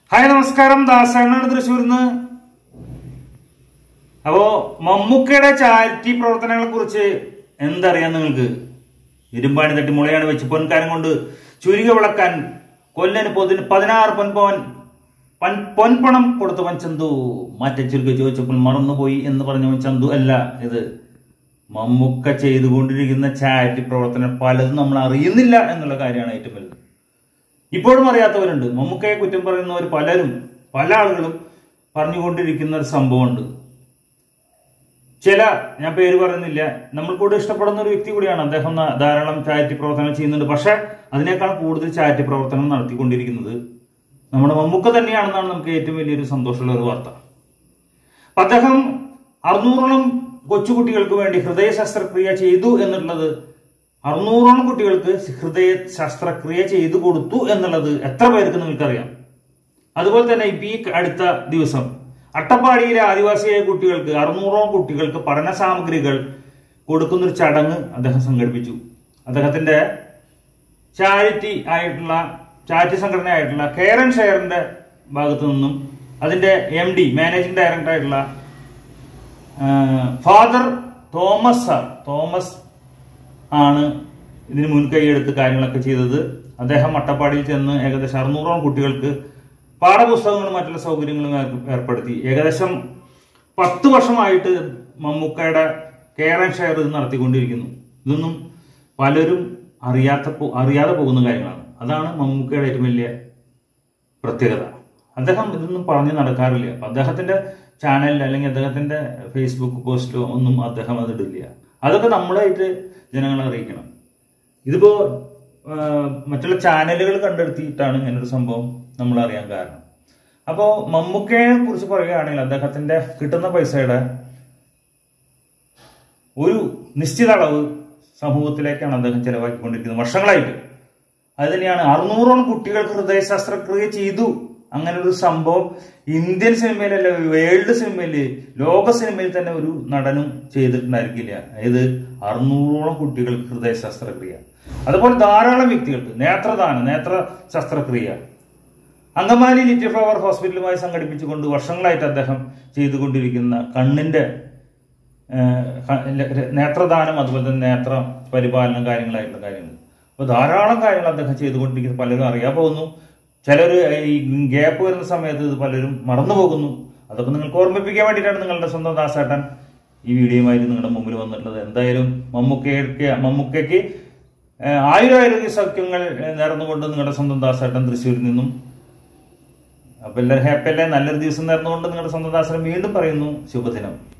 Hi നമസ്കാരം, ദാസനാണ് തൃശ്ശൂരിന്ന്. അപ്പോ മമ്മൂക്കയുടെ ചാരിറ്റി പ്രവർത്തനങ്ങളെ കുറിച്ച് എന്തറിയാം നിങ്ങൾക്ക്? ഇരുമ്പാണി തട്ടി മുളയാണ് വെച്ച് പൊൻകാരം കൊണ്ട് ചുരുക വിളക്കാൻ കൊല്ലന് 16 പൊൻപണം കൊടുത്തവൻ ചന്തു. മറ്റേ ചുരുക്ക ചോദിച്ചപ്പോൾ മറന്നുപോയി എന്ന് പറഞ്ഞവൻ ചന്തു അല്ല. ഇത് മമ്മൂക്ക ചെയ്തുകൊണ്ടിരിക്കുന്ന ചാരിറ്റി പ്രവർത്തനം പലതും നമ്മൾ അറിയുന്നില്ല എന്നുള്ള കാര്യമാണ് ഏറ്റവും വലുത്. ഇപ്പോഴും അറിയാത്തവരുണ്ട്. മമ്മൂക്കയെ കുറ്റം പറയുന്നവർ പല ആളുകളും പറഞ്ഞുകൊണ്ടിരിക്കുന്ന ഒരു സംഭവമുണ്ട്. ഞാൻ പേര് പറയുന്നില്ല, നമ്മൾക്കൂടെ ഇഷ്ടപ്പെടുന്ന ഒരു വ്യക്തി കൂടിയാണ് അദ്ദേഹം. ധാരാളം ചാരിറ്റി പ്രവർത്തനം ചെയ്യുന്നുണ്ട്. പക്ഷെ അതിനേക്കാൾ കൂടുതൽ ചാരിറ്റി പ്രവർത്തനം നടത്തിക്കൊണ്ടിരിക്കുന്നത് നമ്മുടെ മമ്മൂക്ക തന്നെയാണെന്നാണ് നമുക്ക് ഏറ്റവും വലിയൊരു സന്തോഷമുള്ള ഒരു വാർത്ത. അപ്പൊ അദ്ദേഹം 600ഓളം കൊച്ചുകുട്ടികൾക്ക് വേണ്ടി ഹൃദയ ശസ്ത്രക്രിയ ചെയ്തു എന്നുള്ളത്, 600ഓളം കുട്ടികൾക്ക് ഹൃദയ ശസ്ത്രക്രിയ ചെയ്തു കൊടുത്തു എന്നുള്ളത് എത്ര പേർക്ക് നിങ്ങൾക്കറിയാം? അതുപോലെ തന്നെ ഈ അടുത്ത ദിവസം അട്ടപ്പാടിയിലെ ആദിവാസിയായ കുട്ടികൾക്ക് 600ഓളം കുട്ടികൾക്ക് പഠന സാമഗ്രികൾ കൊടുക്കുന്നൊരു ചടങ്ങ് അദ്ദേഹം സംഘടിപ്പിച്ചു. അദ്ദേഹത്തിന്റെ ചാരിറ്റി സംഘടനയായിട്ടുള്ള കെയർ ആൻഡ് ഷെയറിന്റെ ഭാഗത്തു നിന്നും അതിന്റെ MD മാനേജിംഗ് ഡയറക്ടർ ആയിട്ടുള്ള ഫാദർ തോമസ് ആണ് ഇതിന് മുൻകൈയെടുത്ത് കാര്യങ്ങളൊക്കെ ചെയ്തത്. അദ്ദേഹം അട്ടപ്പാടിയിൽ ചെന്ന് ഏകദേശം 600ഓളം കുട്ടികൾക്ക് പാഠപുസ്തകങ്ങളും മറ്റുള്ള സൗകര്യങ്ങളും ഏർപ്പെടുത്തി. ഏകദേശം 10 വർഷമായിട്ട് മമ്മൂക്കയുടെ കെയർ ആൻഡ് ഷെയർ ഇത് നടത്തിക്കൊണ്ടിരിക്കുന്നു. ഇതൊന്നും പലരും അറിയാതെ പോകുന്ന കാര്യങ്ങളാണ്. അതാണ് മമ്മൂക്കയുടെ ഏറ്റവും വലിയ പ്രത്യേകത. അദ്ദേഹം ഇതൊന്നും പറഞ്ഞു നടക്കാറില്ല. അപ്പൊ അദ്ദേഹത്തിന്റെ ചാനലിൽ അല്ലെങ്കിൽ അദ്ദേഹത്തിന്റെ ഫേസ്ബുക്ക് പോസ്റ്റിലോ ഒന്നും അദ്ദേഹം അതിടില്ല. അതൊക്കെ നമ്മളായിട്ട് ജനങ്ങളെ അറിയിക്കണം. ഇതിപ്പോ മറ്റുള്ള ചാനലുകൾ കണ്ടെടുത്തിയിട്ടാണ് ഇങ്ങനൊരു സംഭവം നമ്മൾ അറിയാൻ കാരണം. അപ്പോ മമ്മൂക്കയെ കുറിച്ച് പറയുകയാണെങ്കിൽ അദ്ദേഹത്തിന്റെ കിട്ടുന്ന പൈസയുടെ ഒരു നിശ്ചിത അളവ് സമൂഹത്തിലേക്കാണ് അദ്ദേഹം ചെലവാക്കിക്കൊണ്ടിരിക്കുന്നത് വർഷങ്ങളായിട്ട്. അത് തന്നെയാണ് 600ഓളം കുട്ടികൾക്ക് ഹൃദയ ശസ്ത്രക്രിയ ചെയ്തു. അങ്ങനെ ഒരു സംഭവം ഇന്ത്യൻ സിനിമയിലല്ല, വേൾഡ് സിനിമയില്, ലോക സിനിമയിൽ തന്നെ ഒരു നടനും ചെയ്തിട്ടുണ്ടായിരിക്കില്ല. അതായത് 600ഓളം കുട്ടികൾക്ക് ഹൃദയ ശസ്ത്രക്രിയ. അതുപോലെ ധാരാളം വ്യക്തികൾക്ക് നേത്ര ശസ്ത്രക്രിയ അങ്കമാലി ലിറ്റിൽ ഫ്ലവർ ഹോസ്പിറ്റലുമായി സംഘടിപ്പിച്ചുകൊണ്ട് വർഷങ്ങളായിട്ട് അദ്ദേഹം ചെയ്തുകൊണ്ടിരിക്കുന്ന കണ്ണിന്റെ നേത്രദാനം, അതുപോലെ തന്നെ നേത്ര പരിപാലനം കാര്യങ്ങളായിട്ടുള്ള കാര്യങ്ങൾ. അപ്പൊ ധാരാളം കാര്യങ്ങൾ അദ്ദേഹം ചെയ്തുകൊണ്ടിരിക്കുന്നത് പലരും അറിയാൻ പോകുന്നു. ചിലർ ഈ ഗ്യാപ്പ് വരുന്ന സമയത്ത് ഇത് പലരും മറന്നു പോകുന്നു. അതൊക്കെ നിങ്ങൾക്ക് ഓർമ്മിപ്പിക്കാൻ വേണ്ടിയിട്ടാണ് നിങ്ങളുടെ സ്വന്തം ദാസേട്ടൻ ഈ വീഡിയോയുമായിട്ട് നിങ്ങളുടെ മുമ്പിൽ വന്നിട്ടുള്ളത്. എന്തായാലും മമ്മൂക്കയ്ക്ക് ആരോഗ്യ സൗഖ്യങ്ങൾ നേർന്നുകൊണ്ട് നിങ്ങളുടെ സ്വന്തം ദാസേട്ടൻ തൃശ്ശൂരിൽ നിന്നും. അപ്പൊ എല്ലാവരും ഹാപ്പി അല്ലേ? നല്ലൊരു ദിവസം നേർന്നുകൊണ്ട് നിങ്ങളുടെ സ്വന്തം ദാസേട്ടൻ വീണ്ടും പറയുന്നു ശുഭദിനം.